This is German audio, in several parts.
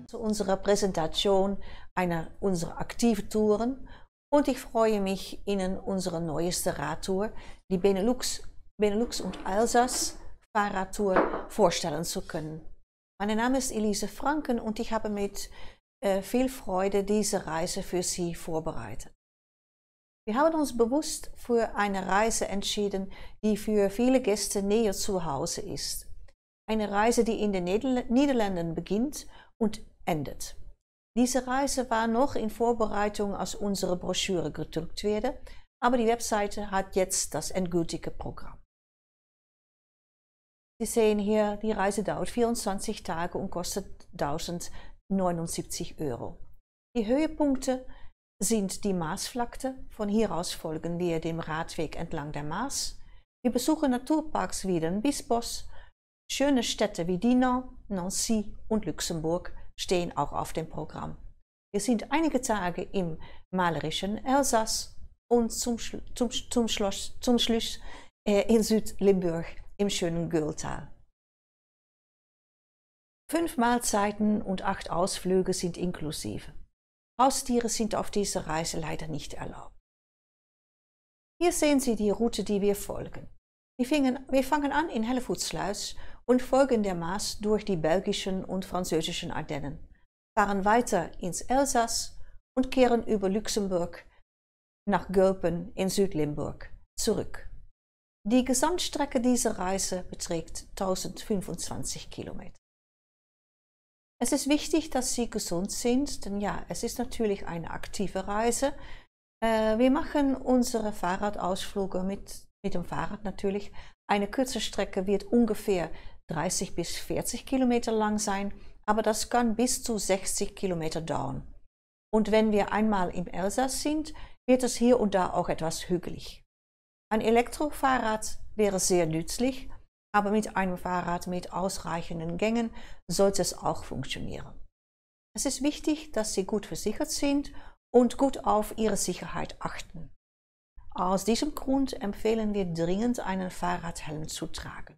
zu unserer Präsentation einer unserer aktiven Touren und ich freue mich, Ihnen unsere neueste Radtour, die Benelux und Elsass Fahrradtour, vorstellen zu können. Mein Name ist Elise Franken und ich habe mit viel Freude diese Reise für Sie vorbereitet. Wir haben uns bewusst für eine Reise entschieden, die für viele Gäste näher zu Hause ist. Eine Reise, die in den Niederlanden beginnt und endet. Diese Reise war noch in Vorbereitung, als unsere Broschüre gedruckt werde, aber die Webseite hat jetzt das endgültige Programm. Sie sehen hier, die Reise dauert 24 Tage und kostet 1079 €. Die Höhepunkte sind die Maasvlakte. Von hier aus folgen wir dem Radweg entlang der Maas. Wir besuchen Naturparks wie den Biesbos. Schöne Städte wie Dinant, Nancy und Luxemburg stehen auch auf dem Programm. Wir sind einige Tage im malerischen Elsass und zum Schluss in Südlimburg im schönen Göltal. 5 Mahlzeiten und 8 Ausflüge sind inklusive. Haustiere sind auf dieser Reise leider nicht erlaubt. Hier sehen Sie die Route, die wir folgen. Wir fangen an in Hellevoetsluis und folgen der Maas durch die belgischen und französischen Ardennen, fahren weiter ins Elsass und kehren über Luxemburg nach Gulpen in Südlimburg zurück. Die Gesamtstrecke dieser Reise beträgt 1025 Kilometer. Es ist wichtig, dass Sie gesund sind, denn ja, es ist natürlich eine aktive Reise. Wir machen unsere Fahrradausflüge mit dem Fahrrad natürlich. Eine kurze Strecke wird ungefähr 30 bis 40 Kilometer lang sein, aber das kann bis zu 60 Kilometer dauern. Und wenn wir einmal im Elsass sind, wird es hier und da auch etwas hügelig. Ein Elektrofahrrad wäre sehr nützlich, aber mit einem Fahrrad mit ausreichenden Gängen sollte es auch funktionieren. Es ist wichtig, dass Sie gut versichert sind und gut auf Ihre Sicherheit achten. Aus diesem Grund empfehlen wir dringend, einen Fahrradhelm zu tragen.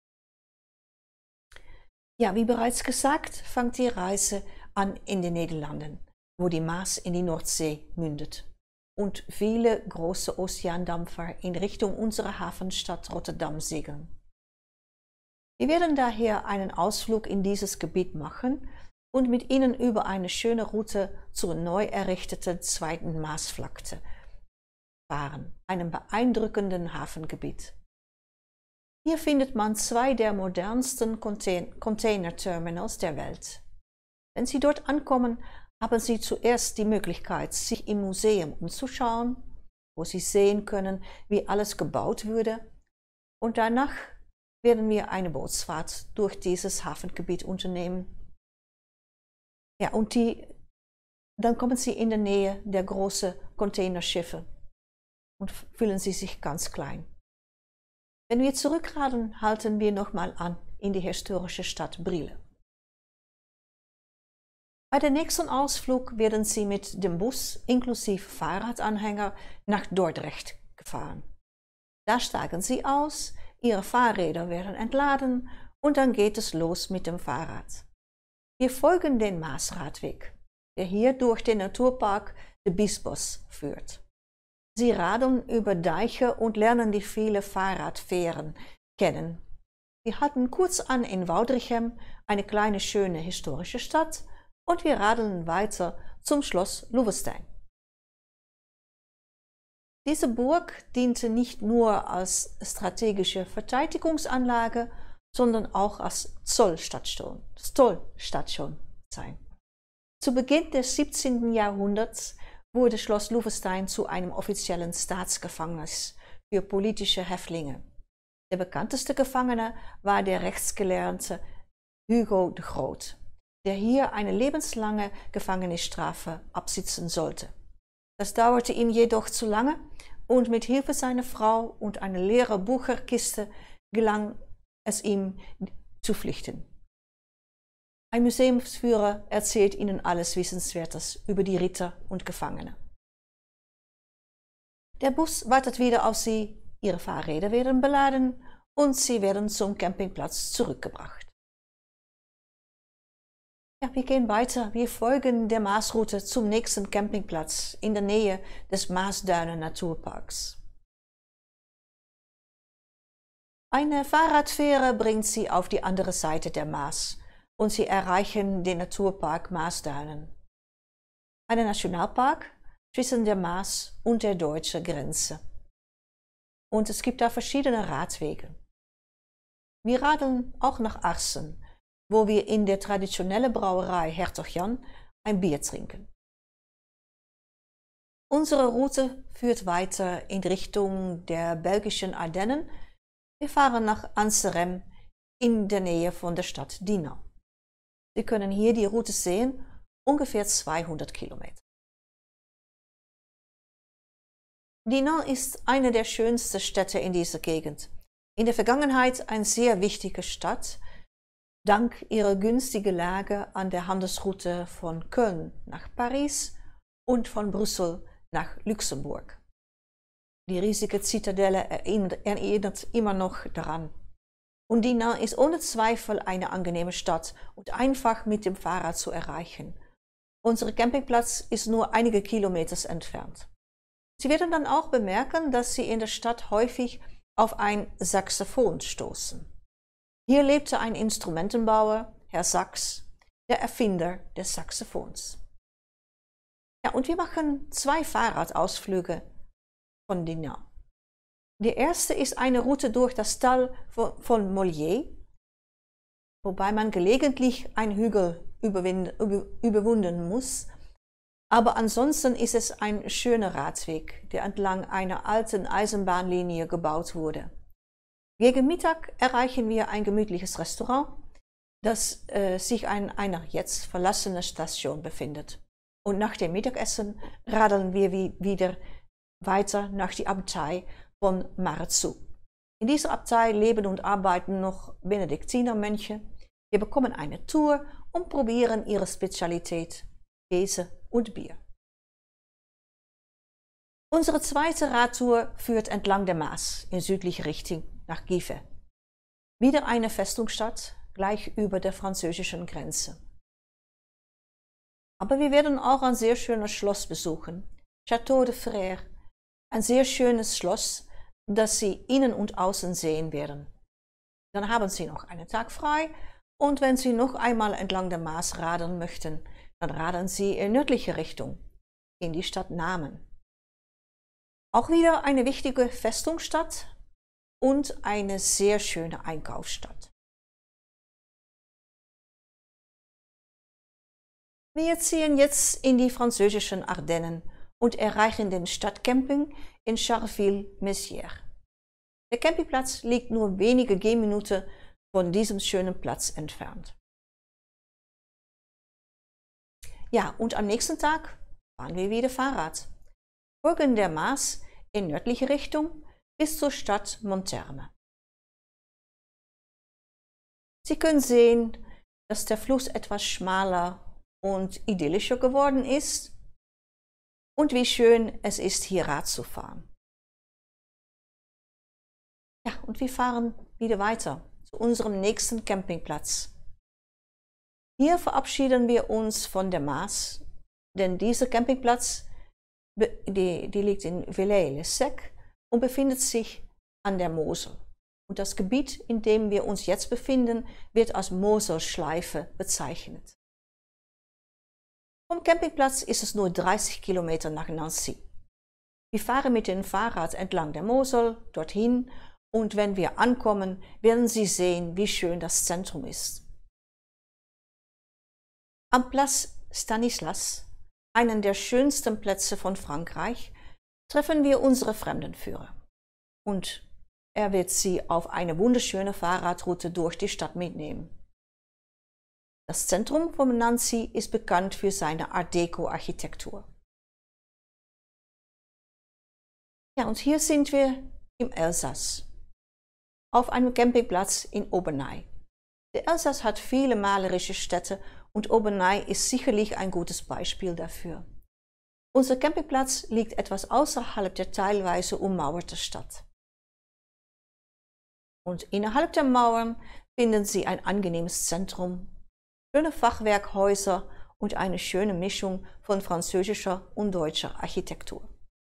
Ja, wie bereits gesagt, fängt die Reise an in den Niederlanden, wo die Maas in die Nordsee mündet und viele große Ozeandampfer in Richtung unserer Hafenstadt Rotterdam segeln. Wir werden daher einen Ausflug in dieses Gebiet machen und mit Ihnen über eine schöne Route zur neu errichteten zweiten Maasvlakte fahren, einem beeindruckenden Hafengebiet. Hier findet man 2 der modernsten Containerterminals der Welt. Wenn Sie dort ankommen, haben Sie zuerst die Möglichkeit, sich im Museum umzuschauen, wo Sie sehen können, wie alles gebaut wurde, und danach werden wir eine Bootsfahrt durch dieses Hafengebiet unternehmen. Ja, und dann kommen Sie in der Nähe der großen Containerschiffe und fühlen Sie sich ganz klein. Wenn wir zurückradeln, halten wir nochmal an in die historische Stadt Brielle. Bei dem nächsten Ausflug werden Sie mit dem Bus inklusive Fahrradanhänger nach Dordrecht gefahren. Da steigen Sie aus, Ihre Fahrräder werden entladen und dann geht es los mit dem Fahrrad. Wir folgen den Maasradweg, der hier durch den Naturpark de Biesbos führt. Sie radeln über Deiche und lernen die vielen Fahrradfähren kennen. Wir halten kurz an in Woudrichem, eine kleine schöne historische Stadt, und wir radeln weiter zum Schloss Loevestein. Diese Burg diente nicht nur als strategische Verteidigungsanlage, sondern auch als Zollstation sein. Zu Beginn des 17. Jahrhunderts wurde Schloss Loevestein zu einem offiziellen Staatsgefängnis für politische Häftlinge. Der bekannteste Gefangene war der Rechtsgelehrte Hugo de Groot, der hier eine lebenslange Gefängnisstrafe absitzen sollte. Das dauerte ihm jedoch zu lange und mit Hilfe seiner Frau und einer leeren Bücherkiste gelang es ihm zu flüchten. Ein Museumsführer erzählt Ihnen alles Wissenswertes über die Ritter und Gefangene. Der Bus wartet wieder auf Sie, Ihre Fahrräder werden beladen und Sie werden zum Campingplatz zurückgebracht. Ja, wir gehen weiter. Wir folgen der Maasroute zum nächsten Campingplatz in der Nähe des Maasduinen Naturparks. Eine Fahrradfähre bringt Sie auf die andere Seite der Maas und Sie erreichen den Naturpark Maasduinen. Ein Nationalpark zwischen der Maas und der deutschen Grenze. Und es gibt da verschiedene Radwege. Wir radeln auch nach Arsen, wo wir in der traditionellen Brauerei Hertog Jan ein Bier trinken. Unsere Route führt weiter in Richtung der belgischen Ardennen. Wir fahren nach Anserem in der Nähe von der Stadt Dinant. Sie können hier die Route sehen, ungefähr 200 Kilometer. Dinant ist eine der schönsten Städte in dieser Gegend. In der Vergangenheit eine sehr wichtige Stadt, dank ihrer günstigen Lage an der Handelsroute von Köln nach Paris und von Brüssel nach Luxemburg. Die riesige Zitadelle erinnert immer noch daran. Und Dinant ist ohne Zweifel eine angenehme Stadt und einfach mit dem Fahrrad zu erreichen. Unser Campingplatz ist nur einige Kilometer entfernt. Sie werden dann auch bemerken, dass Sie in der Stadt häufig auf ein Saxophon stoßen. Hier lebte ein Instrumentenbauer, Herr Sachs, der Erfinder des Saxophons. Ja, und wir machen 2 Fahrradausflüge von Dinant. Die erste ist eine Route durch das Tal von Mollier, wobei man gelegentlich einen Hügel überwinden muss, aber ansonsten ist es ein schöner Radweg, der entlang einer alten Eisenbahnlinie gebaut wurde. Gegen Mittag erreichen wir ein gemütliches Restaurant, das sich an einer jetzt verlassenen Station befindet. Und nach dem Mittagessen radeln wir wieder weiter nach der Abtei von Marezou. In dieser Abtei leben und arbeiten noch Benediktinermönche. Wir bekommen eine Tour und probieren ihre Spezialität, Käse und Bier. Unsere zweite Radtour führt entlang der Maas in südliche Richtung nach Givet. Wieder eine Festungsstadt, gleich über der französischen Grenze. Aber wir werden auch ein sehr schönes Schloss besuchen, Château de Frères, ein sehr schönes Schloss, das Sie innen und außen sehen werden. Dann haben Sie noch einen Tag frei und wenn Sie noch einmal entlang der Maas radeln möchten, dann radeln Sie in nördliche Richtung, in die Stadt Namen. Auch wieder eine wichtige Festungsstadt und eine sehr schöne Einkaufsstadt. Wir ziehen jetzt in die französischen Ardennen und erreichen den Stadtcamping in Charleville-Mézières. Der Campingplatz liegt nur wenige Gehminuten von diesem schönen Platz entfernt. Ja, und am nächsten Tag fahren wir wieder Fahrrad, folgen der Maas in nördliche Richtung bis zur Stadt Montherme. Sie können sehen, dass der Fluss etwas schmaler und idyllischer geworden ist und wie schön es ist, hier Rad zu fahren. Ja, und wir fahren wieder weiter zu unserem nächsten Campingplatz. Hier verabschieden wir uns von der Maas, denn dieser Campingplatz die liegt in Villers-les-Sec und befindet sich an der Mosel. Und das Gebiet, in dem wir uns jetzt befinden, wird als Moselschleife bezeichnet. Vom Campingplatz ist es nur 30 Kilometer nach Nancy. Wir fahren mit dem Fahrrad entlang der Mosel dorthin und wenn wir ankommen, werden Sie sehen, wie schön das Zentrum ist. Am Place Stanislas, einen der schönsten Plätze von Frankreich, treffen wir unsere Fremdenführer. Und er wird Sie auf eine wunderschöne Fahrradroute durch die Stadt mitnehmen. Das Zentrum von Nancy ist bekannt für seine Art Deco-Architektur. Ja, und hier sind wir im Elsass, auf einem Campingplatz in Obernai. Der Elsass hat viele malerische Städte und Obernai ist sicherlich ein gutes Beispiel dafür. Unser Campingplatz liegt etwas außerhalb der teilweise ummauerten Stadt. Und innerhalb der Mauern finden Sie ein angenehmes Zentrum schöne Fachwerkhäuser und eine schöne Mischung von französischer und deutscher Architektur.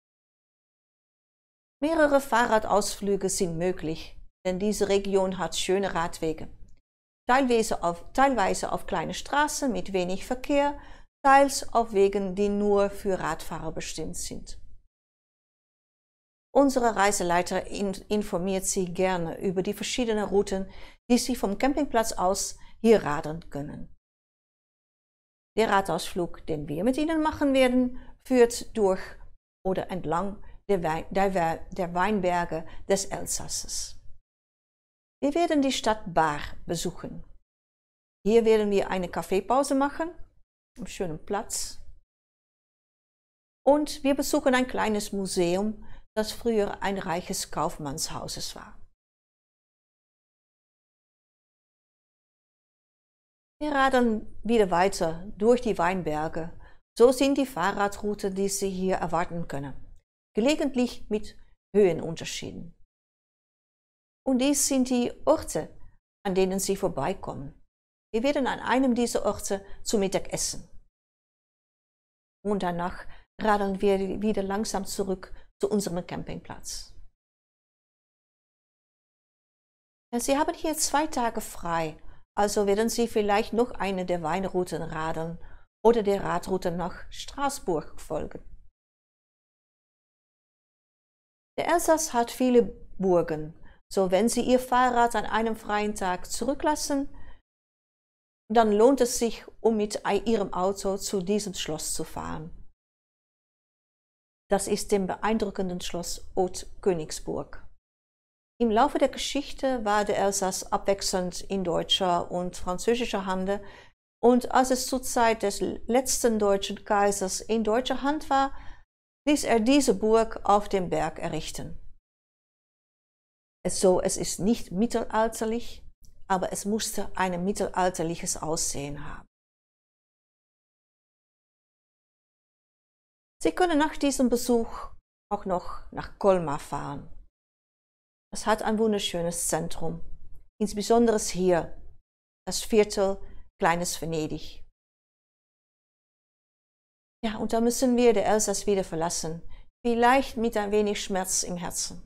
Mehrere Fahrradausflüge sind möglich, denn diese Region hat schöne Radwege. Teilweise auf kleine Straßen mit wenig Verkehr, teils auf Wegen, die nur für Radfahrer bestimmt sind. Unsere Reiseleiter informiert Sie gerne über die verschiedenen Routen, die Sie vom Campingplatz aus hier radeln können. Der Radausflug, den wir mit Ihnen machen werden, führt durch oder entlang der Weinberge des Elsasses. Wir werden die Stadt Bar besuchen. Hier werden wir eine Kaffeepause machen, am schönen Platz. Und wir besuchen ein kleines Museum, das früher ein reiches Kaufmannshaus war. Wir radeln wieder weiter durch die Weinberge. So sind die Fahrradrouten, die Sie hier erwarten können, gelegentlich mit Höhenunterschieden. Und dies sind die Orte, an denen Sie vorbeikommen. Wir werden an einem dieser Orte zu Mittag essen. Und danach radeln wir wieder langsam zurück zu unserem Campingplatz. Ja, Sie haben hier 2 Tage frei, also werden Sie vielleicht noch eine der Weinrouten radeln oder der Radroute nach Straßburg folgen. Der Elsass hat viele Burgen, so wenn Sie Ihr Fahrrad an einem freien Tag zurücklassen, dann lohnt es sich, um mit Ihrem Auto zu diesem Schloss zu fahren. Das ist dem beeindruckenden Schloss Haute-Königsburg. Im Laufe der Geschichte war der Elsass abwechselnd in deutscher und französischer Hand, und als es zur Zeit des letzten deutschen Kaisers in deutscher Hand war, ließ er diese Burg auf dem Berg errichten. Es ist nicht mittelalterlich, aber es musste ein mittelalterliches Aussehen haben. Sie können nach diesem Besuch auch noch nach Colmar fahren. Es hat ein wunderschönes Zentrum, insbesondere hier, das Viertel Kleines Venedig. Ja, und da müssen wir den Elsass wieder verlassen, vielleicht mit ein wenig Schmerz im Herzen.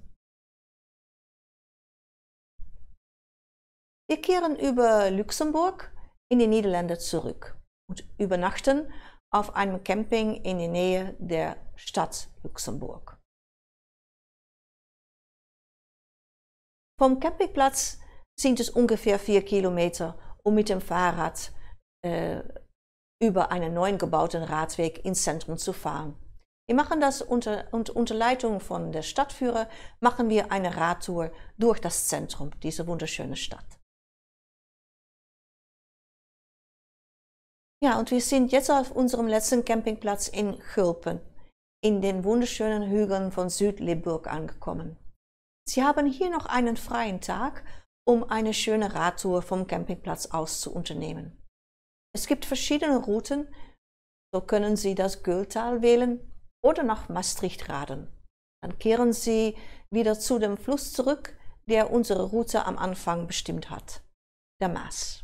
Wir kehren über Luxemburg in die Niederlande zurück und übernachten auf einem Camping in der Nähe der Stadt Luxemburg. Vom Campingplatz sind es ungefähr 4 Kilometer, um mit dem Fahrrad über einen neu gebauten Radweg ins Zentrum zu fahren. Wir machen das unter Leitung von der Stadtführer, machen wir eine Radtour durch das Zentrum dieser wunderschönen Stadt. Ja, und wir sind jetzt auf unserem letzten Campingplatz in Gulpen, in den wunderschönen Hügeln von Südlimburg angekommen. Sie haben hier noch einen freien Tag, um eine schöne Radtour vom Campingplatz aus zu unternehmen. Es gibt verschiedene Routen, so können Sie das Göltal wählen oder nach Maastricht radeln. Dann kehren Sie wieder zu dem Fluss zurück, der unsere Route am Anfang bestimmt hat, der Maas.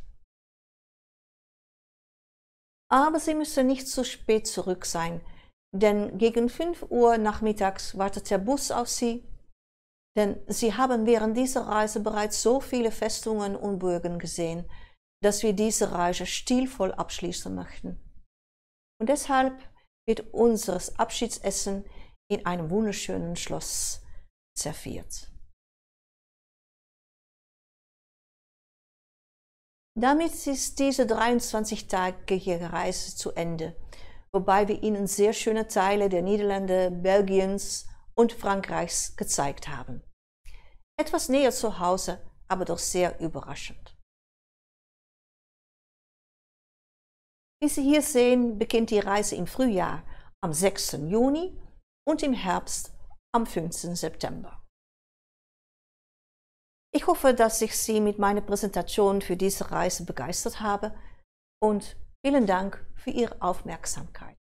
Aber Sie müssen nicht zu spät zurück sein, denn gegen 5 Uhr nachmittags wartet der Bus auf Sie, denn Sie haben während dieser Reise bereits so viele Festungen und Burgen gesehen, dass wir diese Reise stilvoll abschließen möchten. Und deshalb wird unser Abschiedsessen in einem wunderschönen Schloss serviert. Damit ist diese 23-tägige Reise zu Ende, wobei wir Ihnen sehr schöne Teile der Niederlande, Belgiens und Frankreichs gezeigt haben. Etwas näher zu Hause, aber doch sehr überraschend. Wie Sie hier sehen, beginnt die Reise im Frühjahr am 6. Juni und im Herbst am 15. September. Ich hoffe, dass ich Sie mit meiner Präsentation für diese Reise begeistert habe und vielen Dank für Ihre Aufmerksamkeit.